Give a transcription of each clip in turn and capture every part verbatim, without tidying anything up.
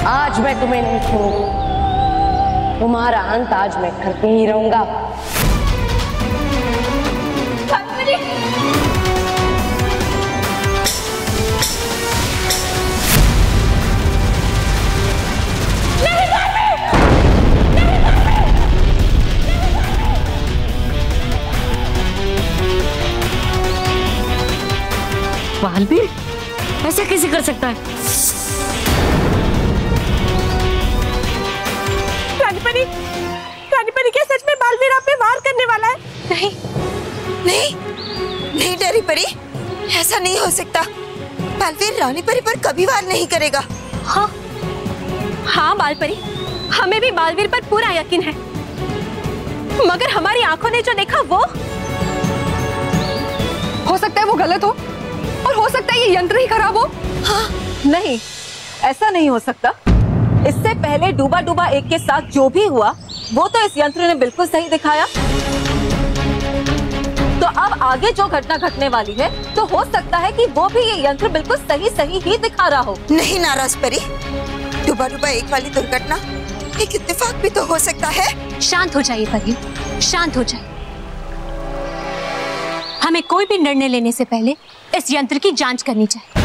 आज मैं तुम्हें नहीं छोड़ूंगा, तुम्हारा अंत आज मैं करके ही रहूंगा। बालवीर ऐसा कैसे कर सकता है? रानीपरी, रानीपरी क्या सच में बालवीर आप पे वार करने वाला है? नहीं, नहीं, नहीं डरी परी, ऐसा नहीं हो सकता। बालवीर रानीपरी पर कभी वार नहीं करेगा। हाँ, हाँ बालपरी, हमें भी बालवीर पर पूरा यकीन है, मगर हमारी आंखों ने जो देखा वो हो सकता है वो गलत हो, और हो सकता है ये यंत्र ही खराब हो। हाँ? नहीं, ऐसा नहीं हो सकता। इससे पहले डूबा डूबा एक के साथ जो भी हुआ वो तो इस यंत्र ने बिल्कुल सही दिखाया। तो अब आगे जो घटना घटने वाली है तो हो सकता है कि वो भी ये यंत्र बिल्कुल सही सही ही दिखा रहा हो। नहीं नाराज परी, डूबा डूबा एक वाली दुर्घटना एक इत्तेफाक भी तो हो सकता है। शांत हो जाइए परी, शांत हो जाइए। हमें कोई भी निर्णय लेने से पहले इस यंत्र की जांच करनी चाहिए।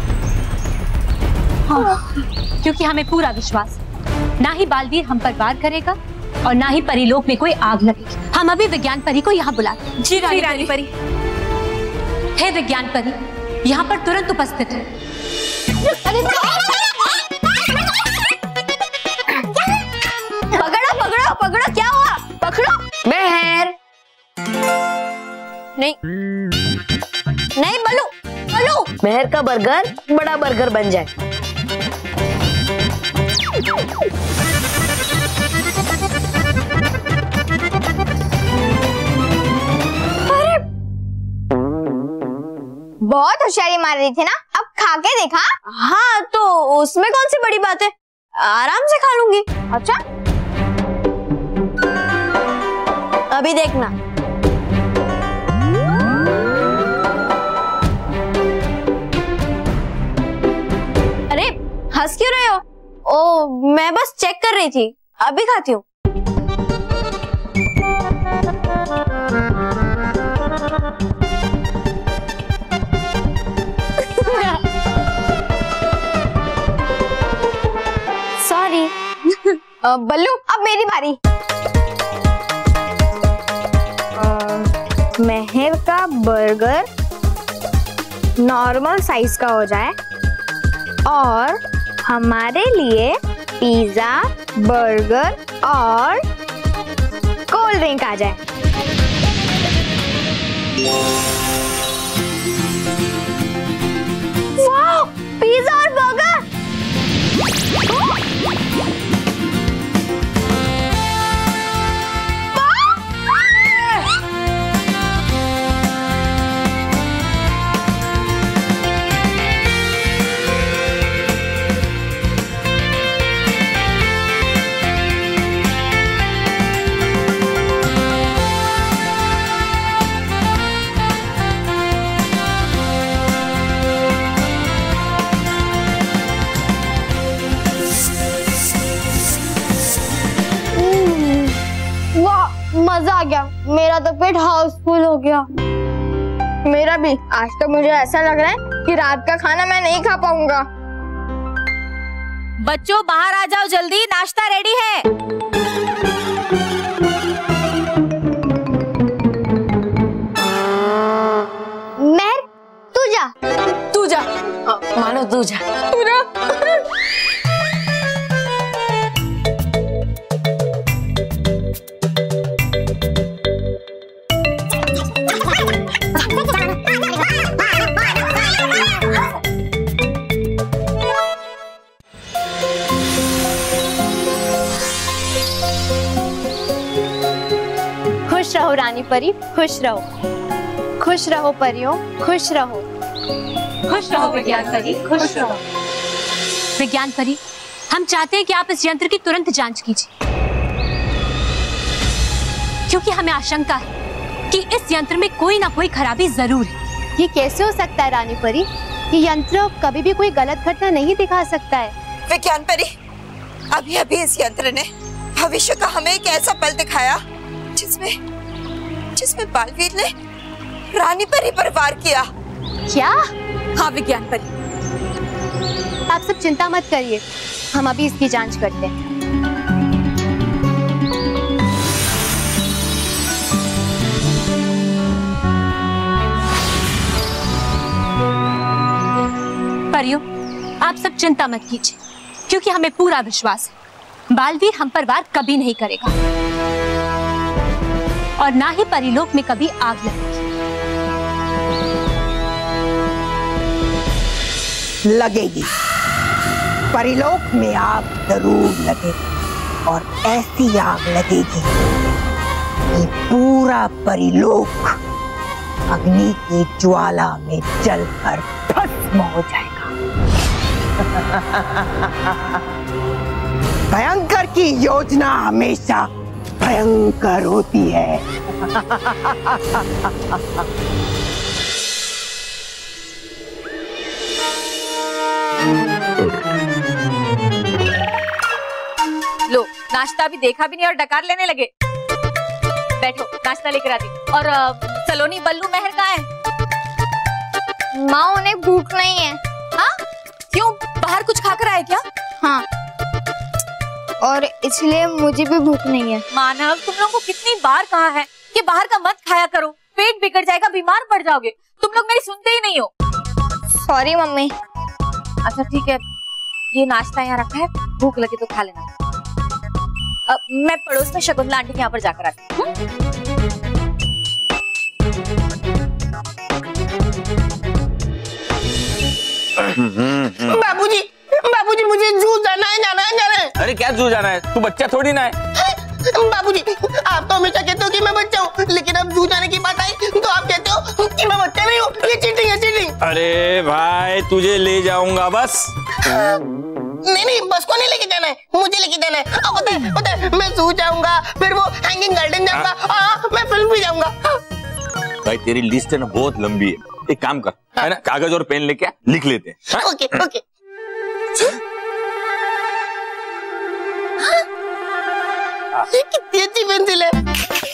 हाँ, क्योंकि हमें पूरा विश्वास है, ना ही बालवीर हम पर वार करेगा और ना ही परिलोक में कोई आग लगेगी। हम अभी विज्ञान परी को यहाँ बुलाते हैं। जी रानी, रानी परी। हे विज्ञान परी, यहाँ पर तुरंत उपस्थित है। पकड़ो पकड़ो पकड़ो, क्या हुआ? पकड़ो। मेहर नहीं नहीं, बल्लू बल्लू। मेहर का बर्गर बड़ा बर्गर बन जाए। अरे बहुत होशियारी मार रही थी ना, अब खा के देखा। हाँ तो उसमें कौन सी बड़ी बात है, आराम से खा लूंगी। अच्छा अभी देखना। अरे हंस क्यों रहे हो? ओ मैं बस चेक कर रही थी, अभी खाती हूँ। सॉरी। बल्लू अब मेरी बारी। मेहर का बर्गर नॉर्मल साइज का हो जाए और हमारे लिए पिज्जा, बर्गर और कोल्ड ड्रिंक आ जाए। वाह, पिज्जा और बर्गर। मजा आ गया, मेरा तो पेट हाउसफुल हो गया। मेरा भी। आज तो मुझे ऐसा लग रहा है कि रात का खाना मैं नहीं खा पाऊंगा। बच्चों बाहर आ जाओ जल्दी, नाश्ता रेडी है। मेहर तू जा। तू जा। मानो तू जा। तू जा। खुश रहो रानी परी, खुश रहो। खुश रहो परियों, खुश रहो। खुश रहो विज्ञान परी, खुश रहो। विज्ञान परी, हम चाहते हैं कि आप इस यंत्र की तुरंत जांच कीजिए, क्योंकि हमें आशंका है कि इस यंत्र में कोई ना कोई खराबी जरूर है। ये कैसे हो सकता है रानी परी? ये यंत्र कभी भी कोई गलत घटना नहीं दिखा सकता है। विज्ञान परी, अभी अभी इस यंत्र ने भविष्य का हमें एक ऐसा पल दिखाया जिसमें जिसमें बालवीर ने रानी परी पर वार किया। क्या? हाँ विज्ञान परी। आप सब चिंता मत करिए, हम अभी इसकी जांच करते हैं। परियों, आप सब चिंता मत कीजिए, क्योंकि हमें पूरा विश्वास है बालवीर हम पर वार कभी नहीं करेगा और ना ही परिलोक में कभी आग लगेगी। लगेगी, परिलोक में आग जरूर लगेगी और ऐसी आग लगेगी कि पूरा परिलोक अग्नि की ज्वाला में जलकर भस्म हो जाएगा। भयंकर की योजना हमेशा भयंकर होती है। लो, नाश्ता भी देखा भी नहीं और डकार लेने लगे। बैठो, नाश्ता लेकर आती। और अ, सलोनी बल्लू मेहर कहाँ है? माँ उन्हें भूख नहीं है। हाँ? क्यों? बाहर कुछ खाकर आए क्या? हाँ, और इसलिए मुझे भी भूख नहीं है। मानव, तुम लोगों को कितनी बार कहा है कि बाहर का मत खाया करो, पेट बिगड़ जाएगा, बीमार पड़ जाओगे। तुम लोग मेरी सुनते ही नहीं हो। Sorry mummy. अच्छा ठीक है, ये नाश्ता यहाँ रखा है, भूख लगे तो खा लेना। अब मैं पड़ोस में शकुंतला आंटी के यहाँ पर जाकर आती हूँ। बाबूजी, बाबूजी मुझे जू जाना है, जाना है, जाना है। अरे क्या जू जाना है? तू बच्चा थोड़ी ना है। बाबूजी, आप तो हमेशा कहते हो कि मैं बच्चा हूँ, लेकिन अब जू जाने की बात आई तो आप कहते हो कि मैं बच्चा नहीं हूँ। ये चीटिंग है, चीटिंग। अरे भाई, तुझे ले जाऊंगा बस। नहीं नहीं, बस को नहीं लेके जाना है, मुझे लेके जाना है। अब पता है, पता है, मैं जू जाऊंगा, फिर वो हैंगिंग गार्डन जाऊंगा, हाँ, मैं फिल्म भी जाऊंगा। भाई तेरी लिस्ट है ना बहुत लंबी है, एक काम कर, है ना, कागज और पेन लेके लिख लेते हैं। Okay okay. कितनी अच्छी पेंसिल है।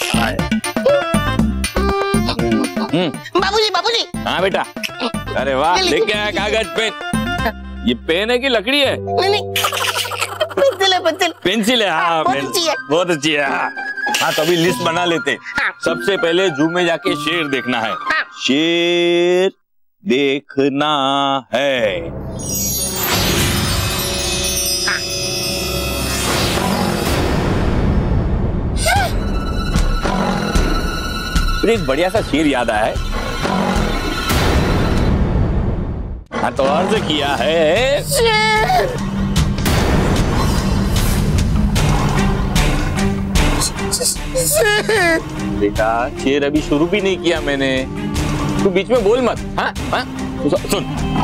बाबूजी, बाबूजी। हाँ बेटा। अरे वाह, लेके आया कागज पेन। ये पेन है कि लकड़ी है? नहीं नहीं, पेंसिल है, पेंसिल। पेंसिल है, हाँ, बहुत अच्छी है, बहुत अच्छी है। हाँ, हाँ तो अभी लिस्ट बना लेते हैं। हाँ। सबसे पहले जू में जाके शेर देखना है। हाँ। शेर देखना है। हाँ। फिर एक बढ़िया सा शेर याद आया है। हाँ तो अर्ज किया है शेर। शेर। बेटा शेर अभी शुरू भी नहीं किया मैंने, तू बीच में बोल मत। हाँ हाँ सुन।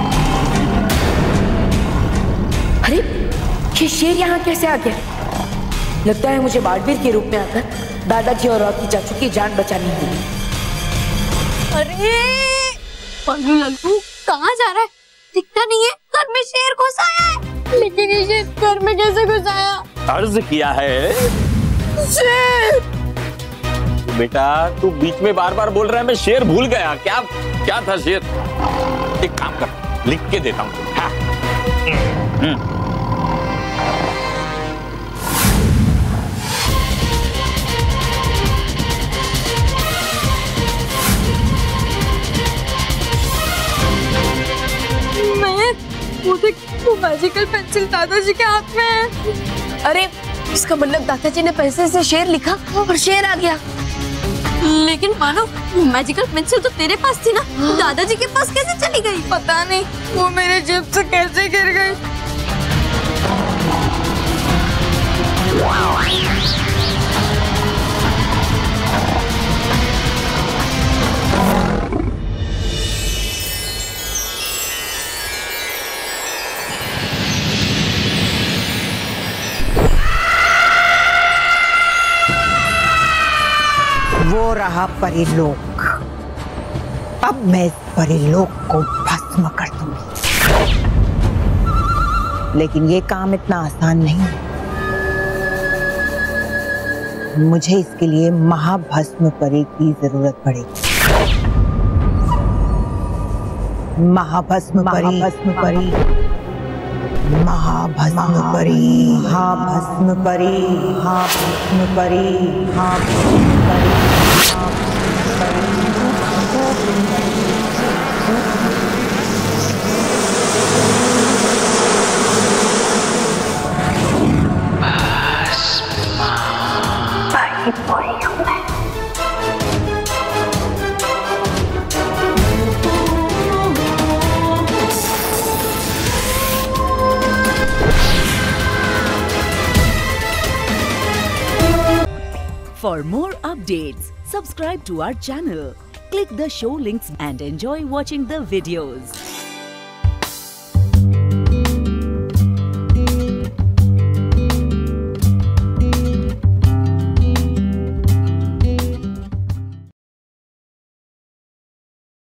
अरे ये शेर यहाँ कैसे आ गया? लगता है मुझे बालवीर के रूप में आकर दादाजी और रॉकी चाचू की जान बचानी होगी। अरे पल्लू लल्लू कहाँ जा रहा है? दिखता नहीं है। घर में शेर घुस आया है। लेकिन ये शेर घर में कैसे घुस आया? अर्ज किया है शेर। बेटा तू बीच में बार बार बोल रहा है, मैं शेर भूल गया। क्या क्या था शेर? एक काम कर, लिख के देता हूँ। हाँ। वो देख, वो मैजिकल पेंसिल दादाजी के हाथ में है। अरे इसका मतलब दादाजी ने पेंसिल से शेर लिखा और शेर आ गया। लेकिन मानो मैजिकल पेंसिल तो तेरे पास थी ना, दादाजी के पास कैसे चली गई? पता नहीं, वो मेरे जेब से कैसे गिर गई। वो रहा परिलोक। अब मैं इस परिलोक को भस्म कर दूंगी, लेकिन ये काम इतना आसान नहीं है। मुझे इसके लिए महाभस्म परी की जरूरत पड़ेगी। महाभस्म परी, महाभस्म परी, महाभस्म परी, महाभस्म परी, महाभस्म परी, महाभस्म परी। For more updates, subscribe to our channel, click the show links and enjoy watching the videos.